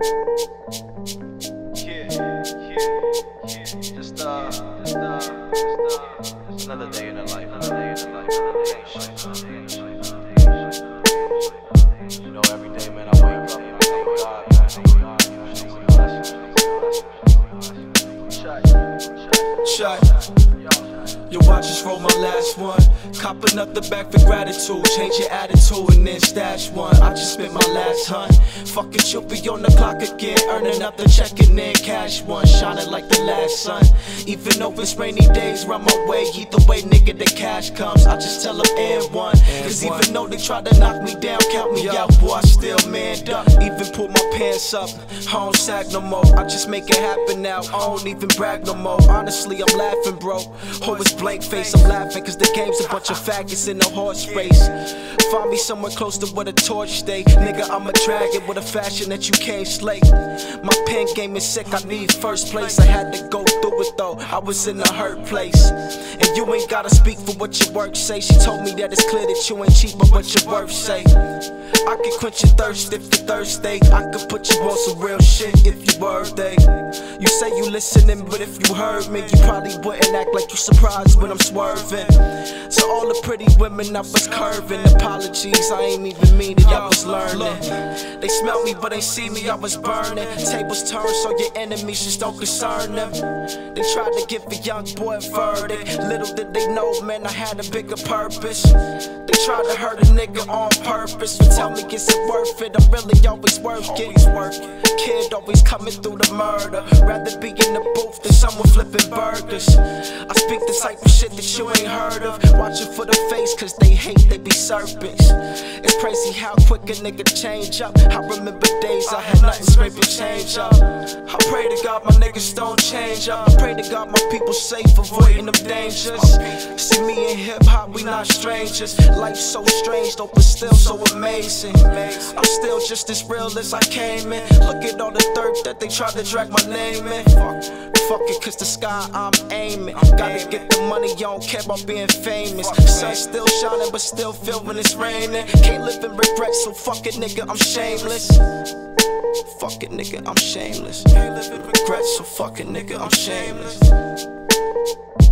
Just another day in the life, You know, every day, man, I wake up and I thank God, man. Your watch just roll my last one. Cop another back for gratitude. Change your attitude and then stash one. I just spent my last hunt. Fuck it, you'll be on the clock again. Earning up the check and then cash one. Shining like the last sun. Even though it's rainy days, run my way. Either way, nigga, the cash comes. I just tell them and one. Cause even though they try to knock me down, count me out, boy, I still manned up. Even pull my pants up. I don't sag no more. I just make it happen now. I don't even brag no more. Honestly, I'm laughing, bro. Always blank face, I'm laughing cause the game's a bunch of faggots in a horse race. Find me somewhere close to where the torch stay. Nigga, I'm a dragon with a fashion that you can't slay. My pen game is sick, I need first place. I had to go through it though, I was in a hurt place. And you ain't gotta speak for what your work say. She told me that it's clear that you ain't cheap, but what your worth say. I could quench your thirst if you're thirsty. I could put you on some real shit if you worthy. You say you listening, but if you heard me, you probably wouldn't act like you surprised when I'm swerving. So all the pretty women I was curving. Apologies, I ain't even mean it, I was learning. They smelt me, but they see me, I was burning. Tables turned, so your enemies just don't concern them. They tried to give a young boy a verdict. Little did they know, man, I had a bigger purpose. They tried to hurt a nigga on purpose. But tell me, is it worth it? I'm really always working. Kid always coming through the murder. Rather be in the booth than someone flipping burgers. I speak the type of shit that you ain't heard of. Watching for the face cause they hate, they be serpents. It's crazy how quick a nigga change up. I remember days I had nothing, scrape and change up. I pray to God my niggas don't change up. I pray to God my people safe, avoiding them dangers. See me in hip hop, we not strangers. Life's so strange though, but still so amazing. I'm still just as real as I came in. Look at all the dirt that they tried to drag my name in. Fuck it, cause the sky I'm aiming. Gotta get the money, you don't care about being famous. Sun still shining, but still feel when it's raining. Can't live in regret, so fuck it, nigga, I'm shameless. Fuck it, nigga, I'm shameless. Can't live in regret, so fuck it, nigga, I'm shameless.